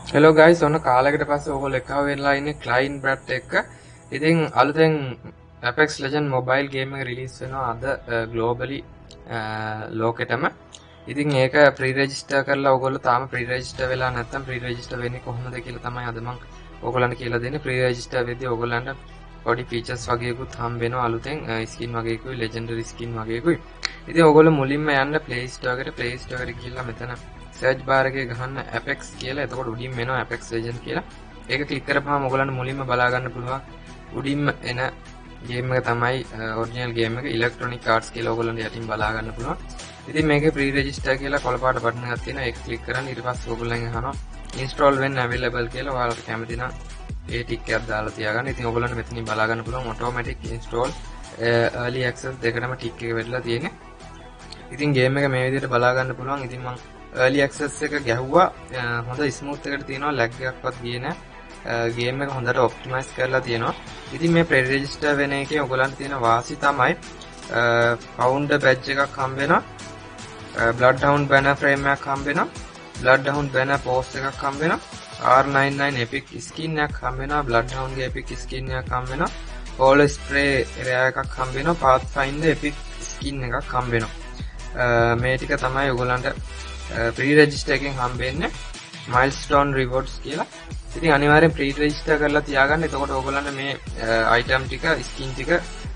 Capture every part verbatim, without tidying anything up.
Hello guys, ඔන්න කාලයකට පස්සේ ඔයගොල්ලෝ එකව වෙලා ඉන්නේ ක්ලයින් බ්‍රැඩ් එක්ක. ඉතින් අලුතෙන් Apex Legends mobile game එක රිලීස් වෙනවා අද globally ලෝකෙටම. ඉතින් ඒක ප්‍රී රෙජිස්ටර් කරලා ඔයගොල්ලෝ තාම ප්‍රී රෙජිස්ටර් වෙලා නැත්නම් ප්‍රී රෙජිස්ටර් වෙන්නේ කොහොමද කියලා තමයි අද මම ඔයගොල්ලන්ට කියලා දෙන්නේ. ප්‍රී රෙජිස්ටර් වෙද්දී ඔයගොල්ලන්ට පොඩි ෆීචර්ස් වගේකුත් හම්බ වෙනවා අලුතෙන් ස්කින් වගේකුයි ලෙජෙන්ඩරි ස්කින් වගේකුයි. ඉතින් ඔයගොල්ලෝ මුලින්ම යන්න Play Store එකට Play Store එකට ගිහලා මෙතන search bar එකේ ගහන්න Apex කියලා. එතකොට උඩින් එනවා Apex Legends කියලා. ඒක ක්ලික් කරපුවාම ඔයගොල්ලන්ට මුලින්ම බලා ගන්න පුළුවන් උඩින්ම එන ගේම් එක තමයි ඔරිජිනල් ගේම් එක Electronic Arts කියලා ඔයගොල්ලන්ට යටින් බලා ගන්න පුළුවන්. ඉතින් මේකේ pre register කියලා කොළපාට බටන් එකක් තියෙනවා. ඒක ක්ලික් කරන් ඊට පස්සේ ඔයගොල්ලන් අහනවා install when available කියලා. ඔයාලට කැමති නම් ඒ ටික් එකක් දාලා තියාගන්න. ඉතින් ඔයගොල්ලන්ට මෙතනින් බලා ගන්න පුළුවන් automatic install early access දෙකටම ටික් එක වෙట్లా තියෙන්නේ. ඉතින් ගේම් එක මේ විදිහට බලා ගන්න පුළුවන්. ඉතින් මම early access එක ගැහුවා හොඳ smooth එකට තියෙනවා lag එකක්වත් ගියේ නැහැ. ගේම් එක හොඳට ඔප්ටිමයිස් කරලා තියෙනවා. ඉතින් මේ pre register වෙන එකේ ඔයගොල්ලන්ට තියෙන වාසි තමයි founder badge එකක් හම්බ වෙනවා. Bloodhound banner frame එකක් හම්බ වෙනවා. Bloodhound banner post එකක් හම්බ වෙනවා. R ninety-nine epic skin එකක් හම්බ වෙනවා. Bloodhound ගේ epic skin එකක් හම්බ වෙනවා. All spray rare එකක් හම්බ වෙනවා. Pathfinder epic skin එකක් හම්බ වෙනවා. මේ ටික තමයි ඔයගොල්ලන්ට pre register එකෙන් හම්බෙන්නේ milestone rewards කියලා. ඉතින් අනිවාර්යෙන් pre register කරලා තියාගන්න. එතකොට ඔයගොල්ලන්ට මේ item ටික skin ටික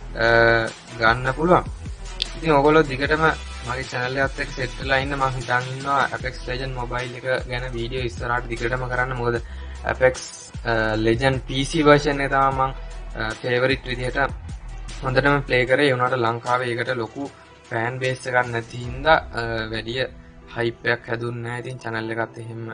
ගන්න පුළුවන්. ඉතින් ඔයගොල්ලෝ දිගටම මගේ channel එකත් එක්ක set වෙලා ඉන්න. මම හිතන් ඉන්නවා Apex Legends mobile එක ගැන වීඩියෝ ඉස්සරහට දිගටම කරන්න. මොකද Apex Legends P C version එක තමයි මම favorite විදිහට හොඳටම play කරේ. ඒ වුණාට ලංකාවේ ඒකට ලොකු fan base එකක් නැති හින්දා වැඩි hype එකක් හැදුන්නේ නැහැ. ඉතින් channel එකත් එහෙම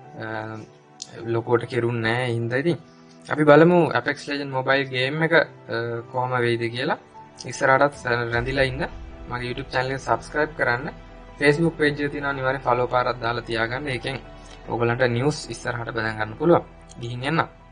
ලොකුවට කෙරුන්නේ නැහැ. හින්දා ඉතින් අපි බලමු Apex Legends mobile game එක කොහොම වෙයිද කියලා. ඉස්සරහටත් රැඳිලා ඉන්න. මගේ YouTube channel එක subscribe කරන්න. Facebook page එක තියෙනවා අනිවාර්යෙන් follow පාරක් දාලා තියාගන්න. ඒකෙන් ඔයගලන්ට news ඉස්සරහට බඳ ගන්න පුළුවන්. ගිහින් යන්න.